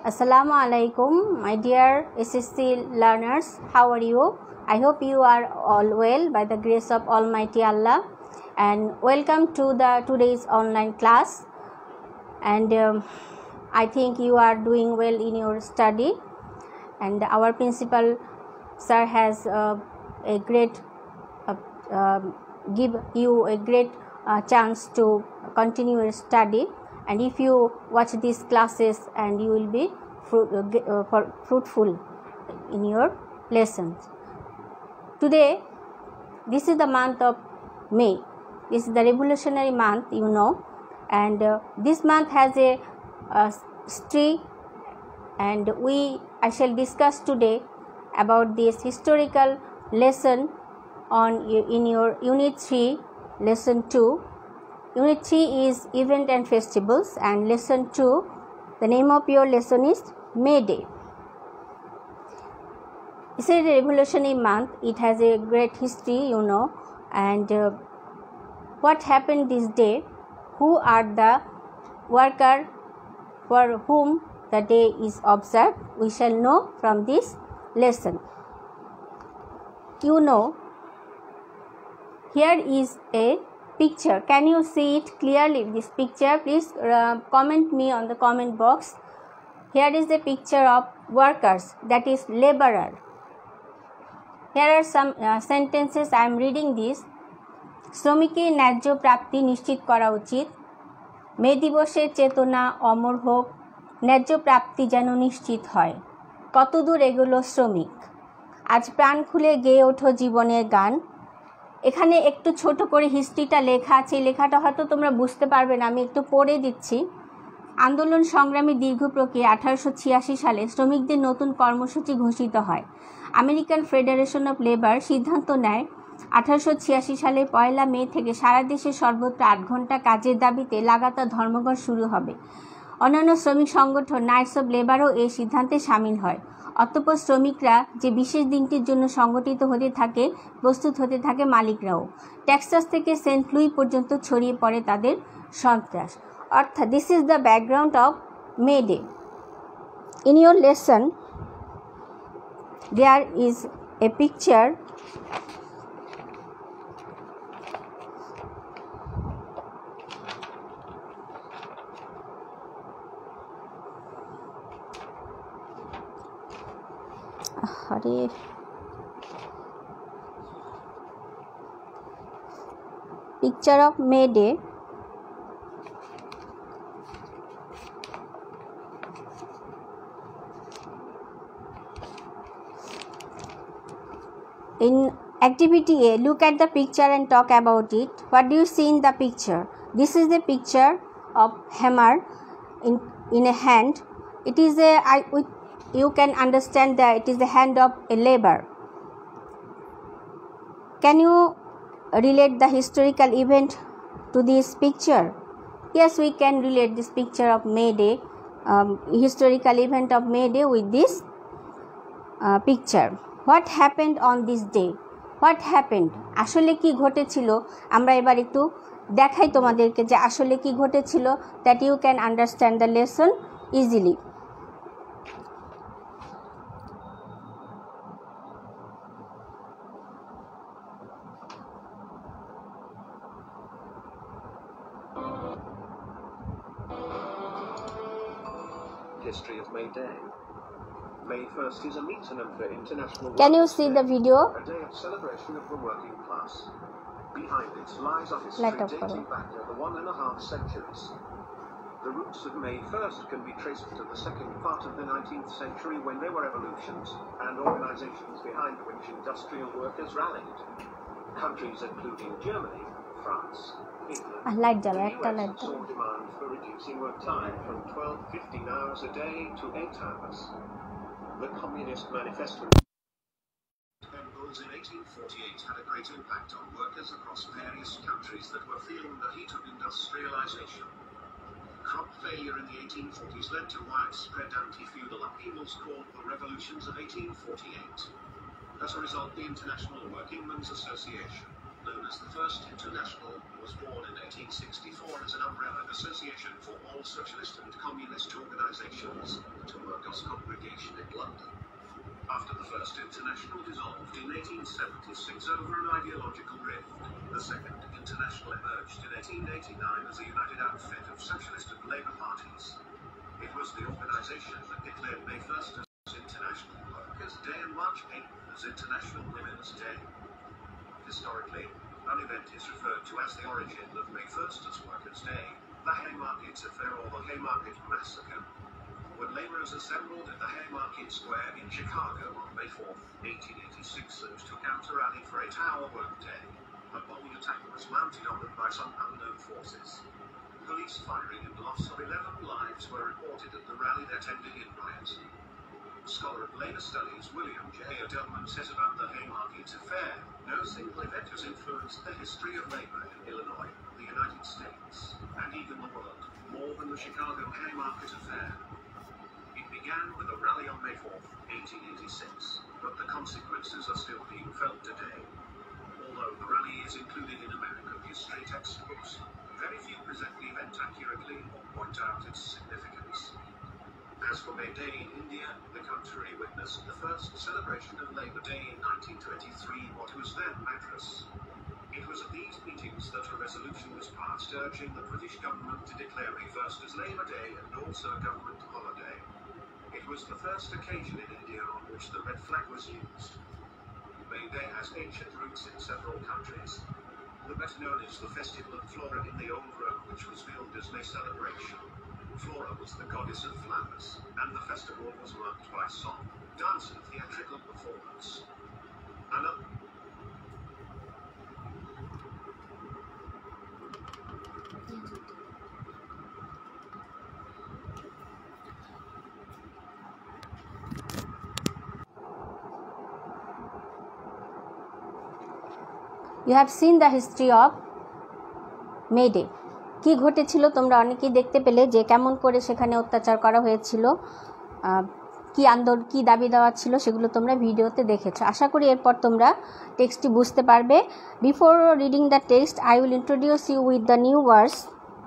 Assalamu alaikum, my dear SSC learners. How are you? I hope you are all well by the grace of Almighty Allah. And welcome to the today's online class. And I think you are doing well in your study. And our principal sir has give you a great chance to continue your study. And if you watch these classes, and you will be fruitful in your lessons. Today, this is the month of May. This is the revolutionary month, you know, and this month has a history, and I shall discuss today about this historical lesson in your Unit 3, Lesson 2. Unit 3 is Event and Festivals, and Lesson 2, the name of your lesson is May Day. This is a revolutionary month. It has a great history, you know, and what happened this day, who are the workers for whom the day is observed, we shall know from this lesson. You know, here is a picture. Can you see it clearly, this picture? Please comment me on the comment box. Here is a picture of workers, that is laborer. Here are some sentences. I am reading this. শ্রমিকের ন্যায্য প্রাপ্তি নিশ্চিত করা উচিত। মে দিবসের চেতনা অমর হোক, ন্যায্য প্রাপ্তি যেন নিশ্চিত হয়। কতদূর এগোলো শ্রমিক, আজ প্রাণ খুলে গেয়ে ওঠো জীবনের গান। এখানে একটু ছোট করে হিস্ট্রিটা লেখা আছে। লেখাটা হয়তো তোমরা বুঝতে পারবে না, আমি একটু পড়ে দিচ্ছি। আন্দোলন সংগ্রামী দীর্ঘ প্রক্রিয়া 1886 সালে শ্রমিকদের নতুন কর্মসূচি ঘোষিত হয়। আমেরিকান ফেডারেশন অফ লেবার সিদ্ধান্ত নেয় 1886 সালের 1 মে থেকে সারা দেশে সর্বত্র 8 ঘন্টা কাজের দাবিতে লাগাতার ধর্মঘট শুরু হবে। অন্যান্য শ্রমিক সংগঠন নাইটস অফ লেবারও এই সিদ্ধান্তে সামিল হয়। অতঃপর শ্রমিকরা যে বিশেষ দিনটির জন্য সংগঠিত হতে থাকে, প্রস্তুত হতে থাকে মালিকরাও। টেক্সাস থেকে সেন্ট লুই পর্যন্ত ছড়িয়ে পড়ে তাদের সন্ত্রাস। অর্থাৎ this is the background of May Day. In your lesson there is a picture picture of May Day. In activity A, look at the picture and talk about it. What do you see in the picture? This is the picture of hammer in a hand. It is you can understand that it is the hand of a labor. Can you relate the historical event to this picture? Yes, we can relate this picture of May Day, historical event of May Day with this picture. What happened on this day? What happened? আসলে কি ঘটেছিল আমরা এবার একটু দেখাই তোমাদেরকে যে আসলে কি ঘটেছিল, that you can understand the lesson easily. History of May Day. May 1st is a meeting for International. Can you see the video? A day of celebration of the working class. Behind it lies a history dating back over 1.5 centuries. The roots of May 1st can be traced to the second part of the 19th century, when there were revolutions and organizations behind which industrial workers rallied. Countries including Germany, France, England, the US saw demand for reducing work time from 12-15 hours a day to 8 hours. The Communist Manifesto in 1848 had a great impact on workers across various countries that were feeling the heat of industrialization. Crop failure in the 1840s led to widespread anti-feudal upheavals called the Revolutions of 1848. As a result, the International Workingmen's Association, known as the First International was born in 1864 as an umbrella association for all socialist and communist organizations, to workers' congregation in London. After the First International dissolved in 1876 over an ideological rift, the Second International emerged in 1889 as a united outfit of socialist and Labour parties. It was the organization that declared May 1st as International Workers' Day and March 8th as International Women's Day. Historically, an event is referred to as the origin of May 1st as Workers' Day, the Haymarket Affair or the Haymarket Massacre. When labourers assembled at the Haymarket Square in Chicago on May 4, 1886 and took out a rally for 8-hour workday, a bombing attack was mounted on them by some unknown forces. Police firing and loss of 11 lives were reported at the rally that ended in riots. Scholar of Labour Studies William J. Edelman says about the Haymarket Affair, no single event has influenced the history of labour in Illinois, the United States, and even the world, more than the Chicago Haymarket Affair. It began with a rally on May 4, 1886, but the consequences are still being felt today. Although the rally is included in American history textbooks, very few present the event accurately or point out its significance. As for May Day in India, the country witnessed the first celebration of Labour Day in 1923, what was then Madras. It was at these meetings that a resolution was passed urging the British government to declare May 1st as Labour Day and also a government holiday. It was the first occasion in India on which the red flag was used. May Day has ancient roots in several countries. The better known is the festival of Flora in the Old Rome, which was billed as May celebration. Flora was the goddess of flowers, and the festival was marked by song, dance and theatrical performance. You have seen the history of May Day. কি ঘটেছিল তোমরা অনেকেই দেখতে পেলে যে কেমন করে সেখানে অত্যাচার করা হয়েছিল, কি দাবি দেওয়া ছিল সেগুলো তোমরা ভিডিওতে দেখেছো। আশা করি এরপর তোমরা টেক্সটটি বুঝতে পারবে। Before reading the text I will introduce you with the new words.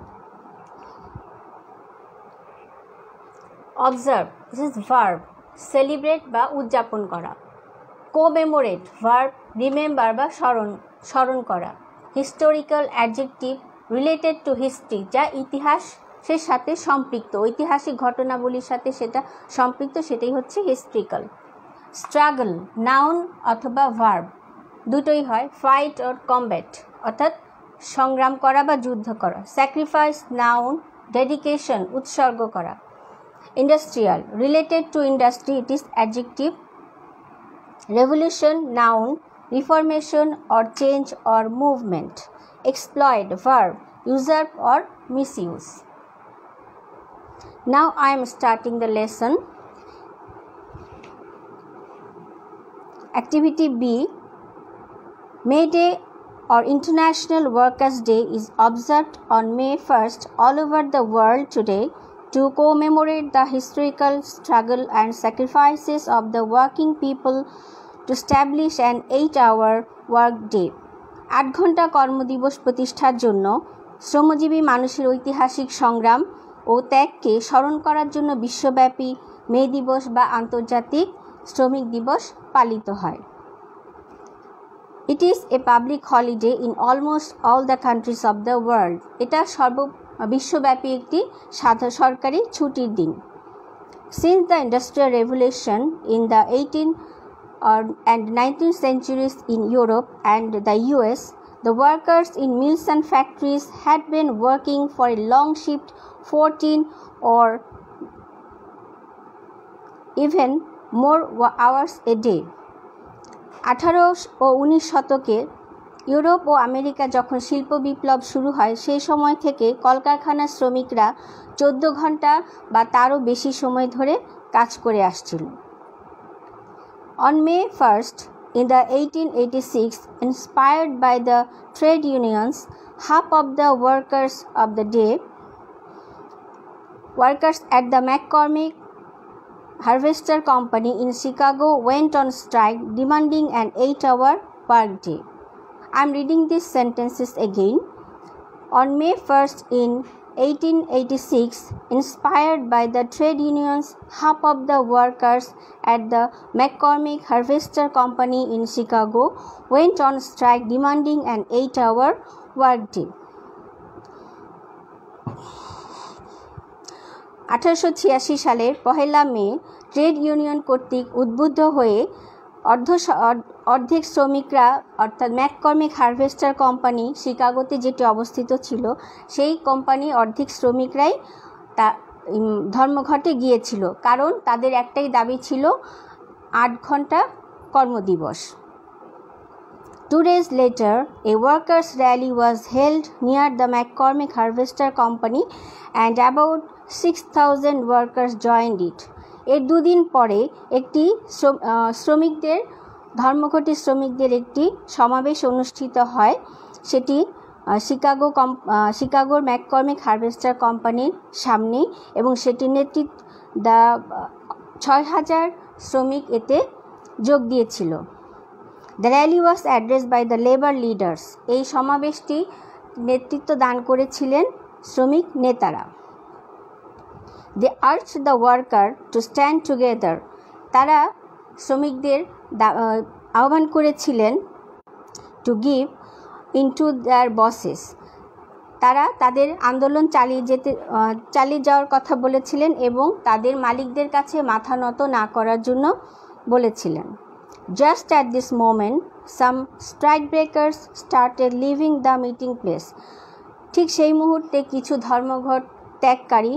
Observe, this is verb, celebrate বা উদযাপন করা। কোমেমোরেট, ভার্ব রিমেম্বার বা স্মরণ করা। Historical adjective related to history, যা ইতিহাসের সাথে সম্পৃক্ত, ঐতিহাসিক ঘটনাবলীর সাথে সেটা সম্পৃক্ত, সেটাই হচ্ছে হিস্ট্রিক্যাল। স্ট্রাগল, নাউন অথবা ভার্ব দুটোই হয়। ফাইট অর কমব্যাট অর্থাৎ সংগ্রাম করা বা যুদ্ধ করা। Sacrifice, noun. ডেডিকেশন, উৎসর্গ করা। Industrial, related to industry, it is adjective. Revolution, noun. Reformation or change or movement. Exploit, verb, usurp or misuse. Now I am starting the lesson. Activity B. May Day or International Workers' Day is observed on May 1st all over the world today to commemorate the historical struggle and sacrifices of the working people to establish an 8-hour work day. 8 ঘন্টা কর্মদিবস প্রতিষ্ঠার জন্য শ্রমজীবী মানুষের ঐতিহাসিক সংগ্রাম ও ত্যাগকে স্মরণ করার জন্য বিশ্বব্যাপী মে দিবস বা আন্তর্জাতিক শ্রমিক দিবস পালিত হয়। It is a public holiday in almost all the countries of the world. এটা বিশ্বব্যাপী একটি সরকারি ছুটির দিন। Since the Industrial Revolution in the 18th and 19th centuries in Europe and the US, the workers in mills and factories had been working for a long shift, 14 or even more hours a day. 18 ও 19 শতকে Europe ও America যখন শিল্প বিপ্লব শুরু হয়, সেই সময় থেকে কলকারখানার শ্রমিকরা 14 ঘন্টা বা তারও বেশি সময় ধরে কাজ করে আসছিল। On May 1st, in the 1886, inspired by the trade unions, half of the workers at the McCormick Harvester Company in Chicago went on strike, demanding an 8-hour work day. I am reading these sentences again. On May 1st in 1886, inspired by the trade unions, half of the workers at the McCormick Harvester Company in Chicago went on strike demanding an 8-hour workday. 1886 সালের 1 মে trade union কর্তৃক উদ্বুদ্ধ হয়ে অর্ধেক শ্রমিকরা অর্থাৎ McCormick harvester company শিকাগোতে যেটি অবস্থিত ছিল সেই কোম্পানি অর্ধেক শ্রমিকরাই ধর্মঘটে গিয়েছিল, কারণ তাদের একটাই দাবি ছিল 8 ঘন্টা কর্মদিবস। 2 days later, a workers' rally was held near the McCormick Harvester Company and about 6,000 workers joined it. এর 2 দিন পরে একটি ধর্মঘটী শ্রমিকদের একটি সমাবেশ অনুষ্ঠিত হয়। সেটি শিকাগোর ম্যাককর্মিক হারভেস্টার কোম্পানির সামনে এবং সেটির নেতৃত্ব 6,000 শ্রমিক এতে যোগ দিয়েছিল। The rally was addressed by the labor leaders. এই সমাবেশটি নেতৃত্ব দান করেছিলেন শ্রমিক নেতারা। They urged the worker to stand together. তারা শ্রমিকদের আহ্বান করেছিলেন to give into their bosses. তারা তাদের আন্দোলন চালিয়ে যাওয়ার কথা বলেছিলেন এবং তাদের মালিকদের কাছে মাথা নত না করার জন্য বলেছিলেন। Just at this moment, some strikebreakers started leaving the meeting place. ঠিক সেই মুহূর্তে কিছু ধর্মঘট ত্যাগকারী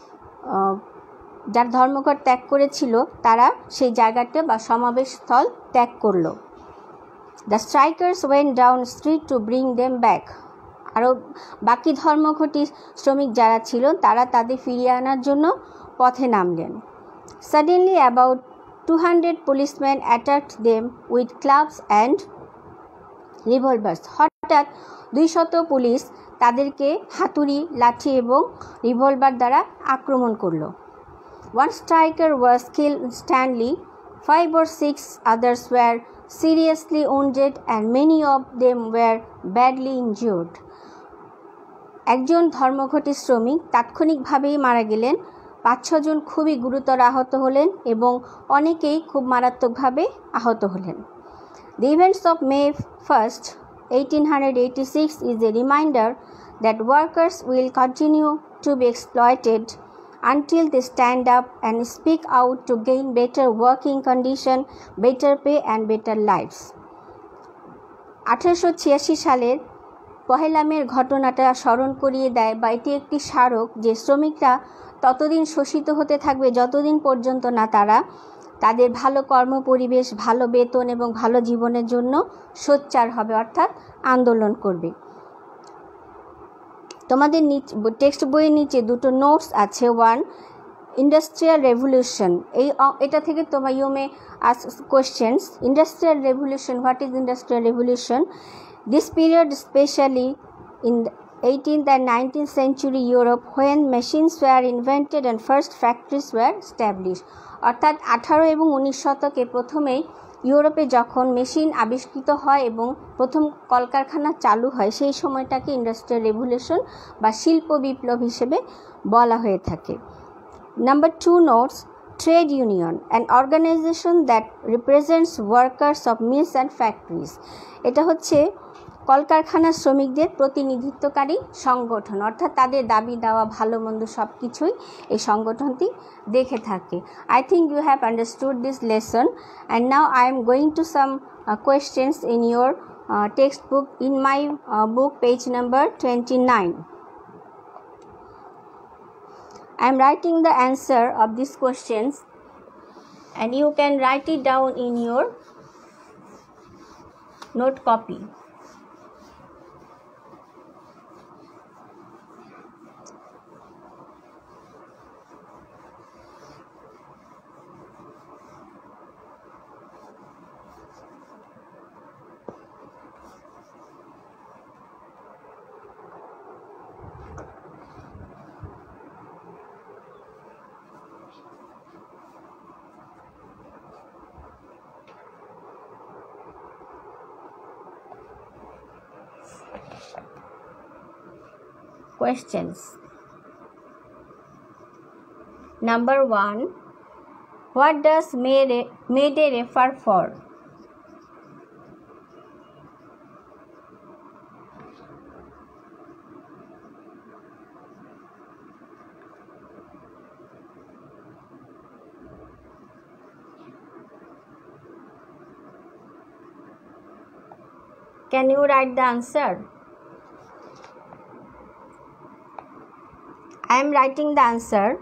যার ধর্মঘট ত্যাগ করেছিল তারা সেই জায়গাটা বা সমাবেশ স্থল ত্যাগ করল। The strikers went down street to bring them back. আরও বাকি ধর্মঘটী শ্রমিক যারা ছিল তারা তাদের ফিরিয়ে আনার জন্য পথে নামলেন। Suddenly about 200 policemen attacked them with clubs and revolvers. হঠাৎ 200 পুলিশ তাদেরকে হাতুড়ি, লাঠি এবং রিভলভার দ্বারা আক্রমণ করল। One striker was killed instantly. 5 or 6 others were seriously wounded and many of them were badly injured. একজন ধর্মঘটী শ্রমিক তাৎক্ষণিকভাবেই মারা গেলেন, 5-6 জন খুবই গুরুতর আহত হলেন এবং অনেকেই খুব মারাত্মকভাবে আহত হলেন। The events of May 1st, 1886 is a reminder that workers will continue to be exploited until they stand up and speak out to gain better working condition, better pay and better lives. 1886 সালের 1 মের ঘটনাটা স্মরণ করিয়ে দেয় বা এটি একটি স্মারক যে শ্রমিকরা ততদিন শোষিত হতে থাকবে যতদিন পর্যন্ত না তারা তাদের ভালো কর্মপরিবেশ, ভালো বেতন এবং ভালো জীবনের জন্য সোচ্চার হবে, অর্থাৎ আন্দোলন করবে। তোমাদের টেক্সট বইয়ের নিচে 2টো নোটস আছে। 1, ইন্ডাস্ট্রিয়াল রেভলিউশন। এটা থেকে তোমার you may ask questions. Industrial revolution, what is industrial revolution? This period, especially in the 18th and 19th century Europe, when machines were invented and first factories were established. অর্থাৎ 18 এবং 19 শতকে প্রথমেই ইউরোপে যখন machine আবিষ্কৃত হয় এবং প্রথম কলকারখানা চালু হয় সেই সময়টাকে ইন্ডাস্ট্রিয়াল রেভলিউশন বা শিল্প বিপ্লব হিসেবে বলা হয়ে থাকে। Number 2 notes, trade union, an organization that represents workers of mills and factories. এটা হচ্ছে কলকারখানার শ্রমিকদের প্রতিনিধিত্বকারী সংগঠন, অর্থাৎ তাদের দাবি দেওয়া ভালো মন্দ সব কিছুই এই সংগঠনটি দেখে থাকে। I think you have understood this lesson and now I am going to some questions in your textbook in my book page number 29. I am writing the answer of these questions and you can write it down in your note copy. questions. Number 1. What does May Day refer for? Can you write the answer? I am writing the answer.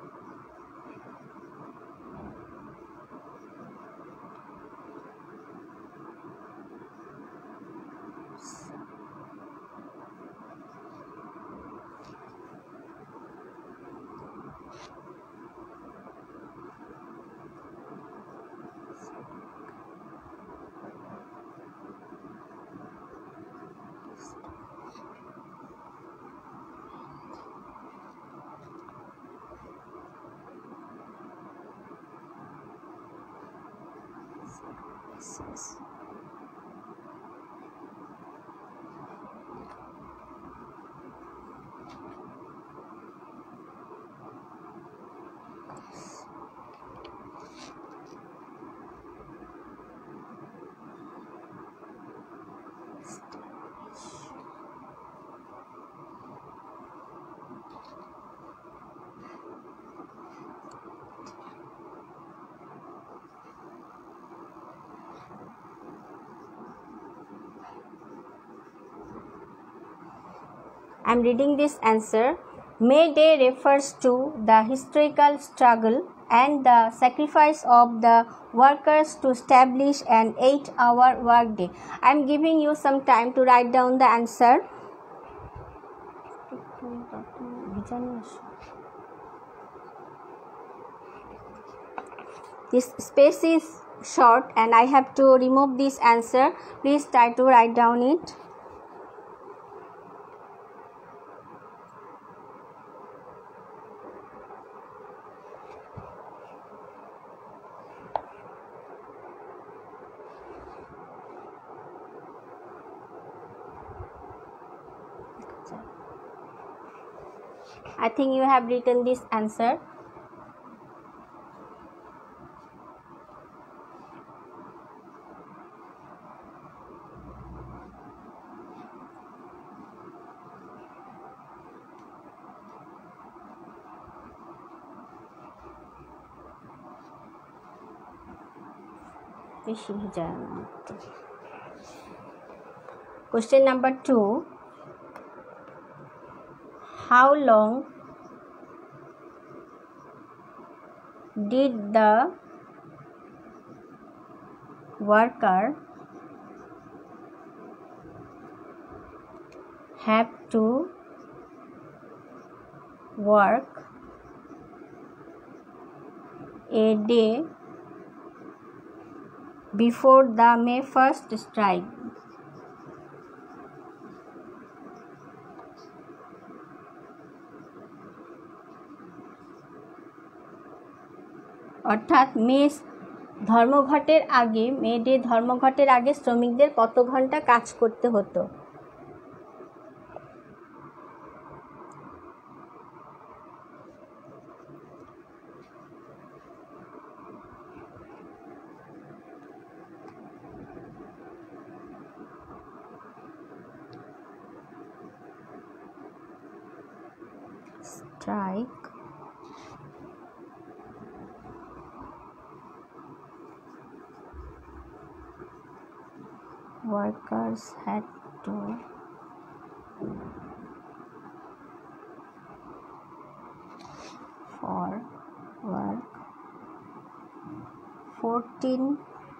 I am reading this answer. May Day refers to the historical struggle and the sacrifice of the workers to establish an 8-hour workday. I am giving you some time to write down the answer. This space is short and I have to remove this answer. Please try to write down it. I think you have written this answer. Question number 2. How long did the worker have to work a day before the May 1st strike? অর্থাৎ মে ধর্মঘটের আগে, May Day ধর্মঘটের আগে শ্রমিকদের কত ঘন্টা কাজ করতে হতো? Strike workers had to work 14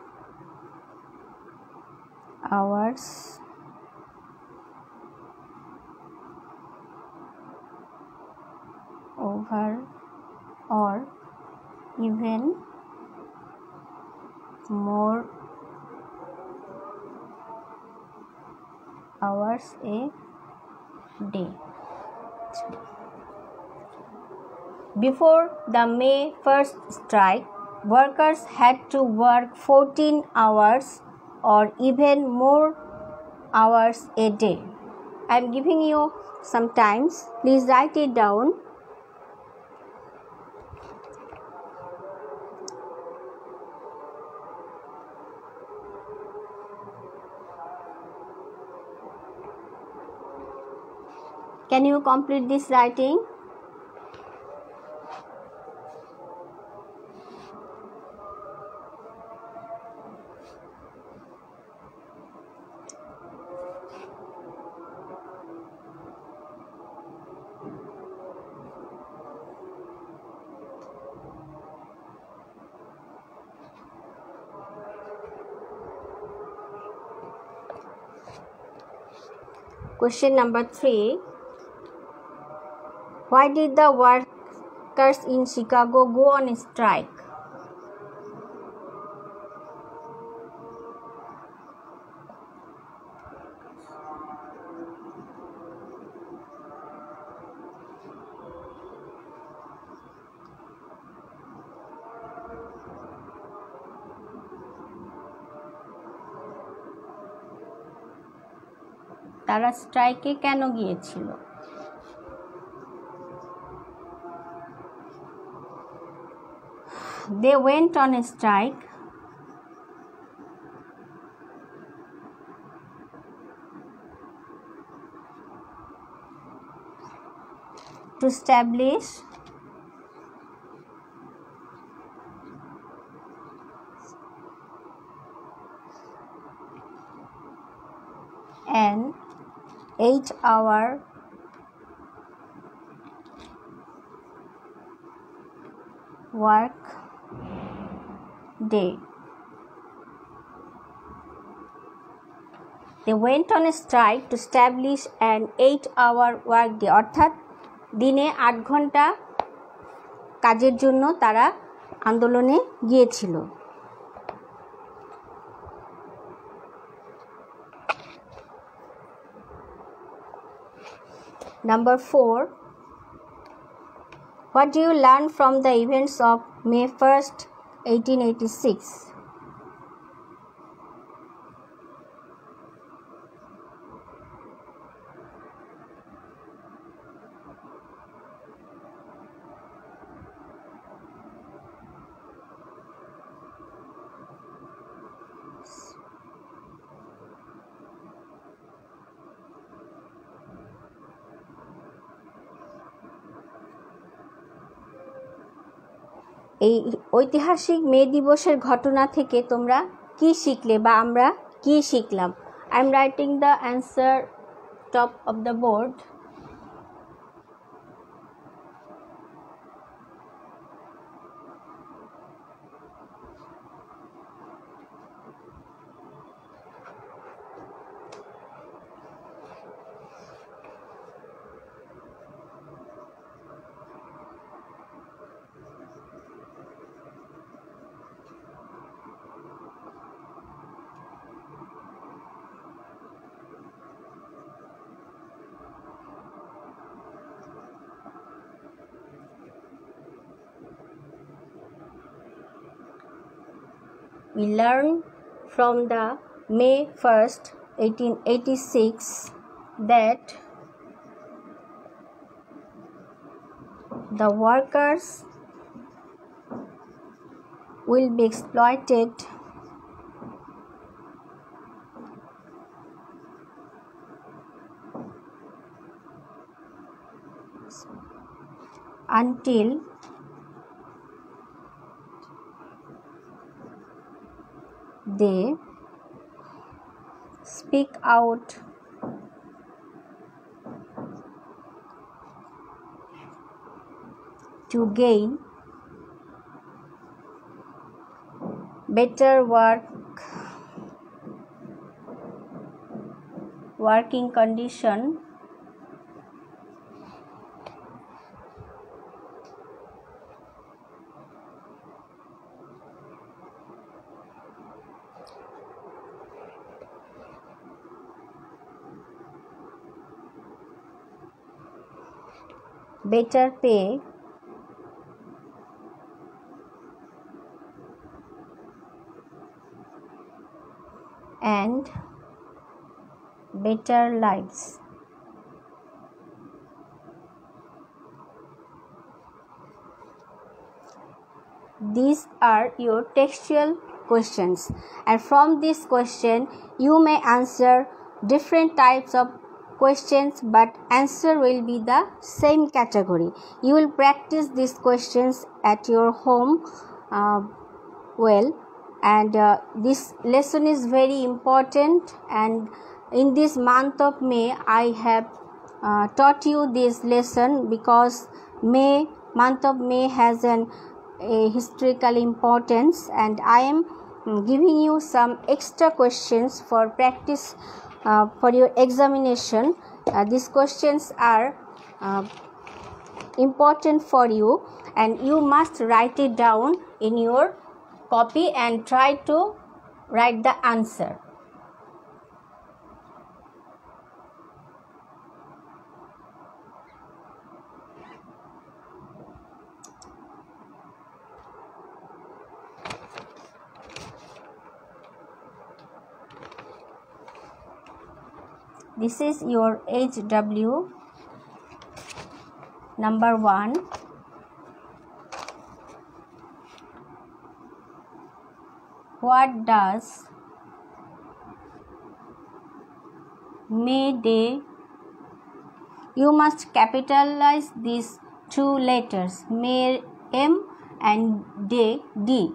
hours over or even more hours a day. Before the May 1st strike, workers had to work 14 hours or even more hours a day. I am giving you some times. Please write it down. Can you complete this writing? Question number 3. Why did the workers in Chicago go on strike? তারা স্ট্রাইকে কেন গিয়েছিল? They went on a strike to establish an 8-hour work day. They went on a strike to establish an 8-hour work day. অর্থাৎ দিনে 8 ঘন্টা কাজের জন্য তারা আন্দোলনে গিয়েছিল। Number 4. What do you learn from the events of May 1st, 1886? এই ঐতিহাসিক মে দিবসের ঘটনা থেকে তোমরা কি শিখলে বা আমরা কি শিখলাম? I am writing the answer top of the board. We learn from the May 1st, 1886 that the workers will be exploited until they speak out to gain better working condition better pay and better lives. these are your textual questions, and from this question you may answer different types of questions, but answer will be the same category. You will practice these questions at your home and this lesson is very important, and in this month of May I have taught you this lesson because month of May has a historical importance, and I am giving you some extra questions for practice for your examination. These questions are important for you, and you must write it down in your copy and try to write the answer. This is your HW number 1. What does May Day? You must capitalize these two letters, May M and Day D.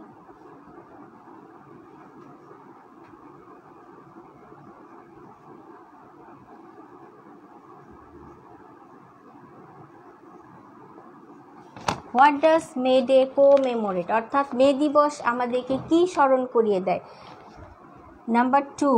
What does May Day commemorate, অর্থাৎ মে দিবস আমাদেরকে কি স্মরণ করিয়ে দেয়? Number 2,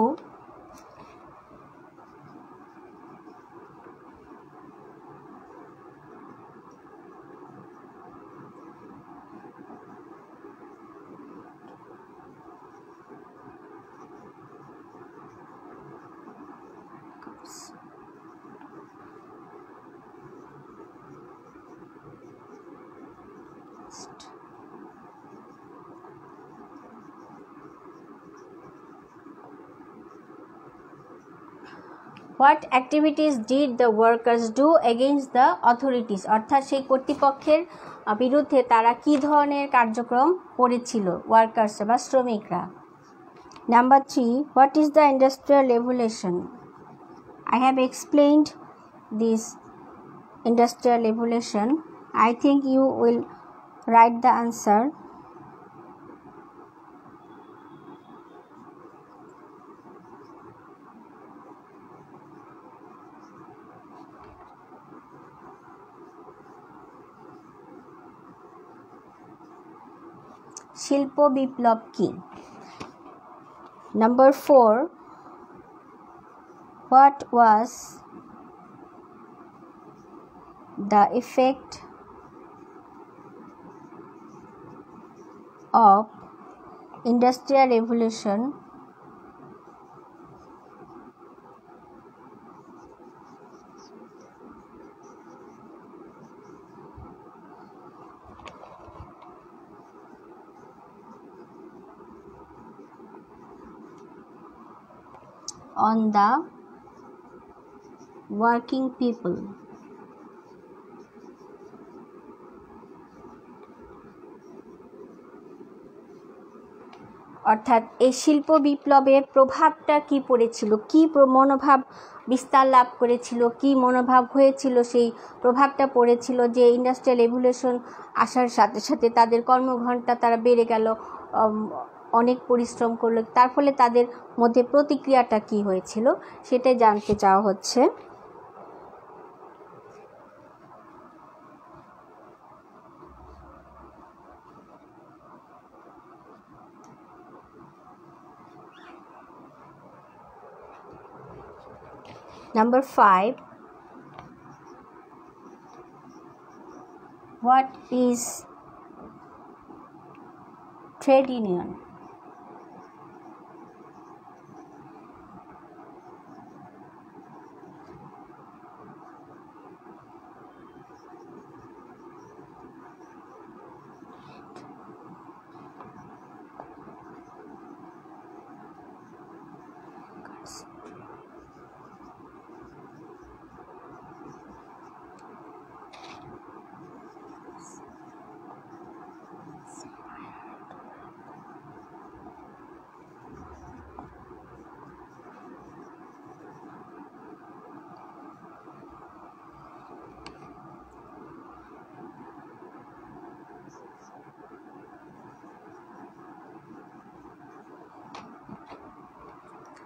what activities did the workers do against the authorities, অর্থাৎ সেই কর্তৃপক্ষের বিরুদ্ধে তারা কী ধরনের কার্যক্রম করেছিল ওয়ার্কার্স বা শ্রমিকরা। Number 3, what is the industrial revolution? I have explained this industrial revolution. I think you will write the answer. শিল্প বিপ্লব কি? Number 4, what was the effect of Industrial Revolution on the working people? অর্থাৎ এই শিল্প বিপ্লবের প্রভাবটা কি পড়েছিল, কি মনোভাব বিস্তার লাভ করেছিল, কি মনোভাব হয়েছিল, সেই প্রভাবটা পড়েছিল যে ইন্ডাস্ট্রিয়াল রেভলিউশন আসার সাথে সাথে তাদের কর্মঘণ্টা তারা বেড়ে গেল, অনেক পরিশ্রম করলো, তার ফলে তাদের মধ্যে প্রতিক্রিয়াটা কি হয়েছিল সেটাই জানতে চাওয়া হচ্ছে। Number 5, what is trade union?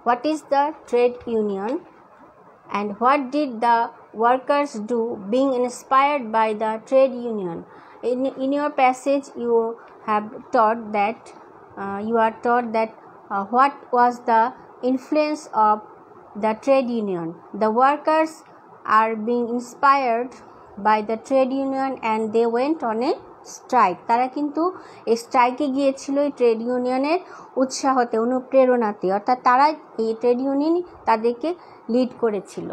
what is the trade union and what did the workers do being inspired by the trade union. In your passage you have taught that what was the influence of the trade union. The workers are being inspired by the trade union and they went on a strike. তারা কিন্তু এই স্ট্রাইকে গিয়েছিল এই trade ইউনিয়নের উৎসাহতে, অনুপ্রেরণাতে, অর্থাৎ তারা এই ট্রেড ইউনিয়ন তাদেরকে লিড করেছিল।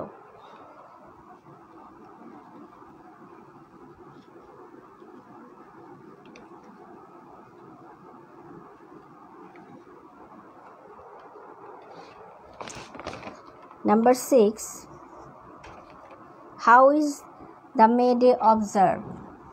Number 6, how is the May Day observed?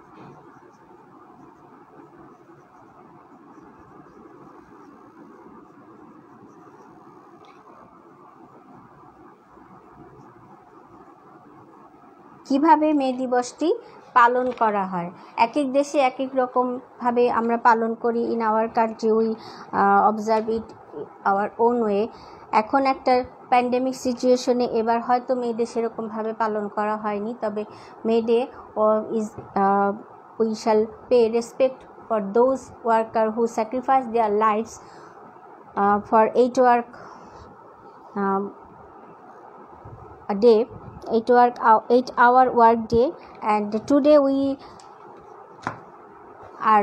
কিভাবে মে দিবসটি পালন করা হয়? এক এক দেশে এক এক রকমভাবে আমরা পালন করি। In our country we observe it our own way. এখন একটা প্যান্ডেমিক সিচুয়েশনে এবার হয়তো মে ডে সেরকমভাবে পালন করা হয়নি, তবে May Day is we shall pay respect for those worker who sacrifice their lifes for 8-hour work day, and today we are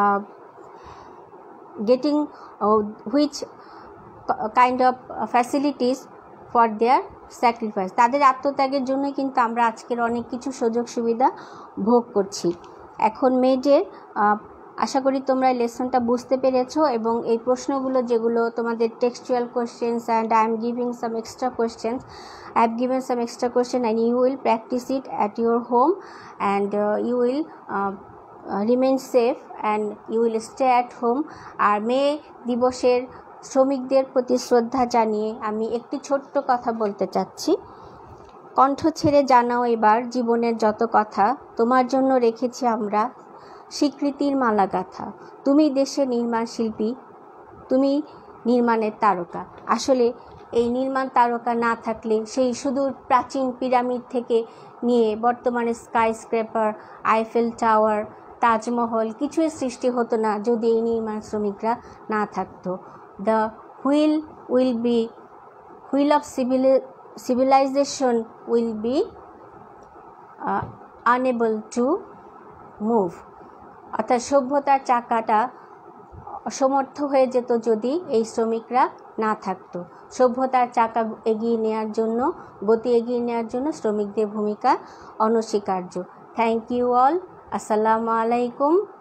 getting which kind of facilities for their sacrifice. তাদের আত্মত্যাগের জন্য কিন্তু আমরা আজকের অনেক কিছু সুযোগ সুবিধা ভোগ করছি। এখন মে ডে আশা করি তোমরা লেসনটা বুঝতে পেরেছো, এবং এই প্রশ্নগুলো যেগুলো তোমাদের textual questions, and I have given some extra question and you will practice it at your home, and you will remain safe and you will stay at home. আর মে দিবসের শ্রমিকদের প্রতি শ্রদ্ধা জানিয়ে আমি একটি ছোট্ট কথা বলতে চাচ্ছি। কণ্ঠ ছেড়ে জানাও এবার জীবনের যত কথা, তোমার জন্য রেখেছি আমরা স্বীকৃতির মালা গাথা। তুমি দেশের নির্মাণ শিল্পী, তুমি নির্মাণের তারকা। আসলে এই নির্মাণ তারকা না থাকলে সেই সুদূর প্রাচীন পিরামিড থেকে নিয়ে বর্তমানে স্কাইস্ক্রেপার, আইফেল টাওয়ার, তাজমহল কিছুই সৃষ্টি হতো না যদি এই নির্মাণ শ্রমিকরা না থাকতো। The wheel of civilization will be unable to move, অর্থাৎ সভ্যতার চাকাটা অসমর্থ হয়ে যেত যদি এই শ্রমিকরা না থাকতো। সভ্যতার চাকা এগিয়ে নেওয়ার জন্য, গতি এগিয়ে নেওয়ার জন্য শ্রমিকদের ভূমিকা অনস্বীকার্য। Thank you all. আসসালামু আলাইকুম।